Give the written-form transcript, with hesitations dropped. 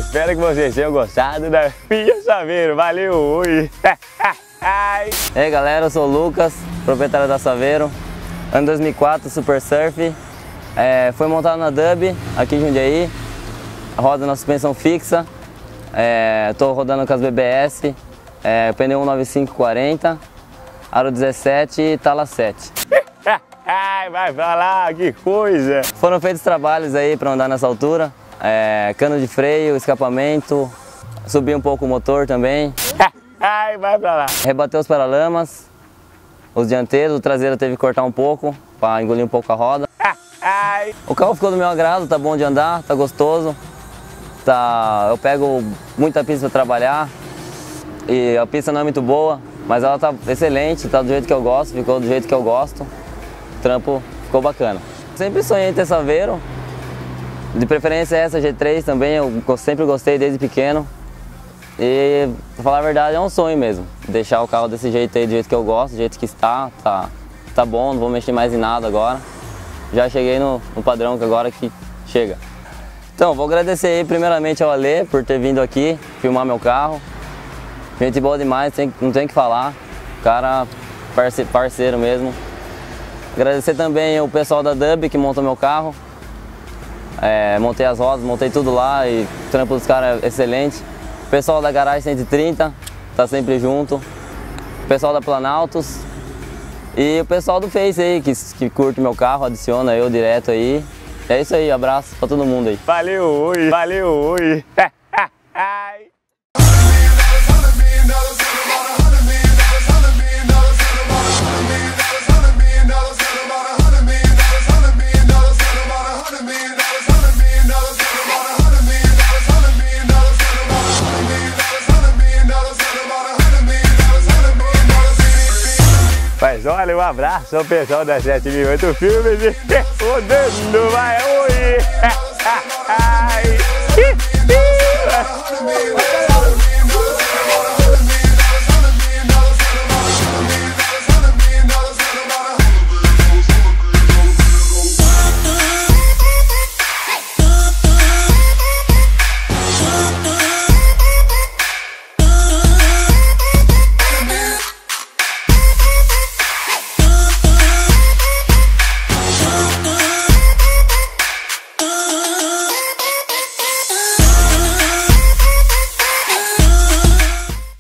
espero que vocês tenham gostado da minha Saveiro. Valeu, ui! E aí galera, eu sou o Lucas, proprietário da Saveiro. Ano 2004, Super Surf. Foi montado na Dub, aqui em Jundiaí. Roda na suspensão fixa. Estou rodando com as BBS. Pneu 19540, aro 17 e tala 7. Vai pra lá, que coisa! Foram feitos trabalhos aí para andar nessa altura. Cano de freio, escapamento, subir um pouco o motor também. Vai pra lá! Rebateu os paralamas, os dianteiros, o traseiro teve que cortar um pouco para engolir um pouco a roda. O carro ficou do meu agrado, tá bom de andar, tá gostoso. Eu pego muita pista para trabalhar e a pista não é muito boa, mas ela tá excelente, tá do jeito que eu gosto, ficou do jeito que eu gosto. O trampo ficou bacana. Sempre sonhei em ter Saveiro, de preferência essa G3 também, eu sempre gostei desde pequeno. E, pra falar a verdade, é um sonho mesmo, deixar o carro desse jeito aí, do jeito que eu gosto, do jeito que está, tá bom, não vou mexer mais em nada agora. Já cheguei no padrão que agora que chega. Então, vou agradecer aí primeiramente ao Ale por ter vindo aqui filmar meu carro. Gente boa demais, não tem o que falar, cara parceiro mesmo. Agradecer também o pessoal da Dub que montou meu carro. Montei as rodas, montei tudo lá e o trampo dos caras é excelente. O pessoal da Garagem 130, tá sempre junto. O pessoal da Planaltos. E o pessoal do Face aí, que curte meu carro, adiciona eu direto aí. É isso aí, abraço pra todo mundo aí. Valeu, ui! Valeu, ui! Mas olha, um abraço ao pessoal da 7008 Filmes e rodando, vai, ui!